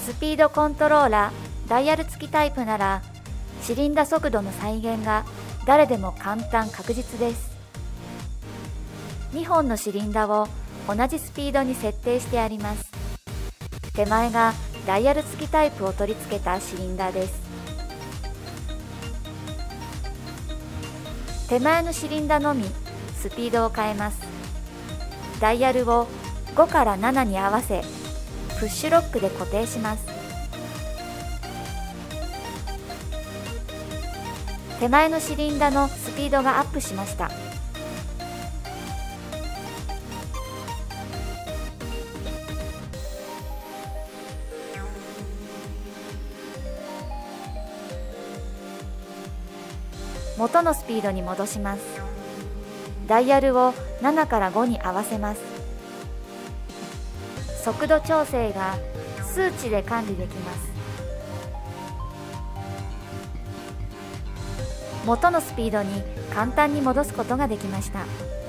スピードコントローラー、ダイヤル付きタイプならシリンダ速度の再現が誰でも簡単確実です。2本のシリンダを同じスピードに設定してあります。手前がダイヤル付きタイプを取り付けたシリンダーです。手前のシリンダーのみスピードを変えます。ダイヤルを5から7に合わせプッシュロックで固定します。手前のシリンダーのスピードがアップしました。元のスピードに戻します。ダイヤルを7から5に合わせます。速度調整が数値で管理できます。元のスピードに簡単に戻すことができました。